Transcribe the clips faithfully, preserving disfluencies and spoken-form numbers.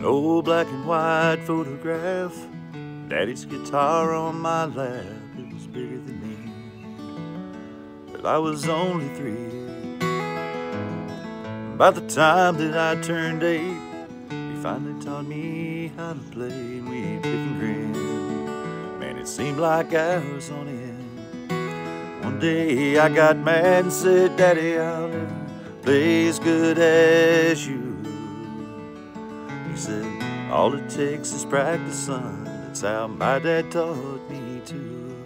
old black and white photograph. Daddy's guitar on my lap, it was bigger than me, but I was only three. By the time that I turned eight, he finally taught me how to play, and we'd pick and grin. Man, it seemed like hours on end. One day I got mad and said, Daddy, I'll never play as good as you. He said, all it takes is practice, son. That's how my dad taught me to.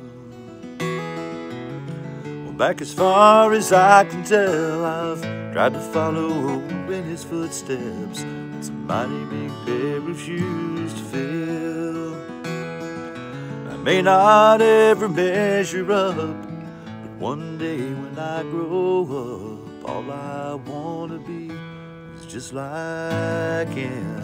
Well, back as far as I can tell, I've tried to follow in his footsteps. It's a mighty big pair of shoes to fill. I may not ever measure up, but one day when I grow up, all I want to be is just like him.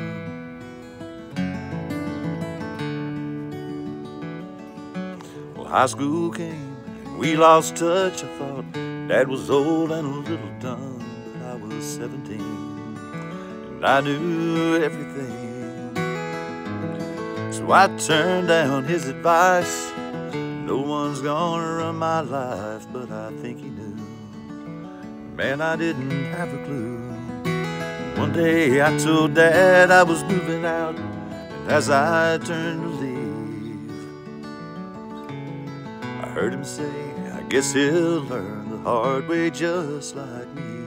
Well, high school came and we lost touch. I thought Dad was old and a little dumb, but I was seventeen and I knew everything. So I turned down his advice. No one's gonna run my life, but I think he knew. Man, I didn't have a clue. One day I told Dad I was moving out, and as I turned to leave, I heard him say, I guess he'll learn the hard way just like me.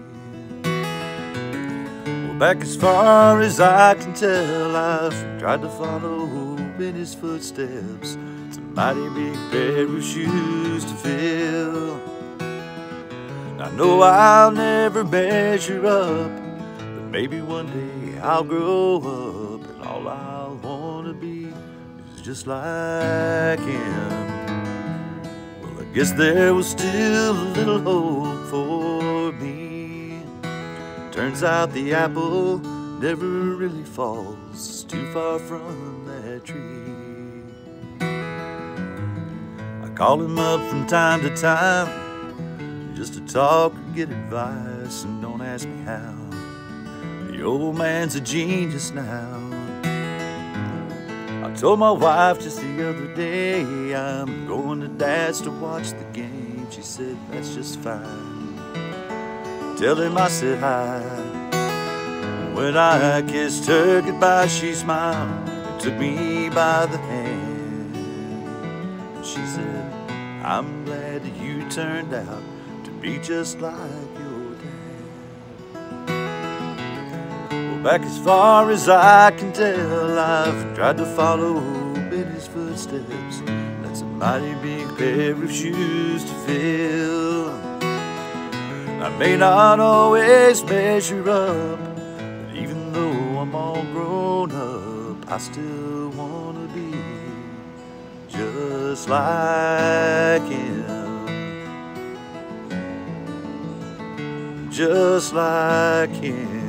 Well, back as far as I can tell, I've tried to follow in his footsteps. It's a mighty big pair of shoes to fill. I know I'll never measure up, but maybe one day I'll grow up, and all I'll want to be is just like him. Well, I guess there was still a little hope for me. Turns out the apple never really falls too far from that tree. I call him up from time to time, just to talk or get advice, and don't ask me how. The old man's a genius now. I told my wife just the other day, I'm going to Dad's to watch the game. She said, that's just fine. Tell him I said hi. When I kissed her goodbye, she smiled and took me by the hand. She said, I'm glad that you turned out to be just like your dad. Well, back as far as I can tell, I've tried to follow in his footsteps. That's a mighty big pair of shoes to fill. I may not always measure up, but even though I'm all grown up, I still want to be just like him. Just like him.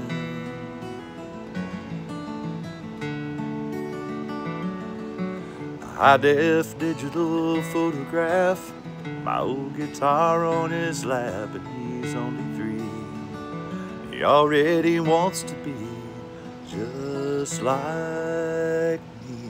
A high-def digital photograph, my old guitar on his lap, and he's only three. He already wants to be just like me.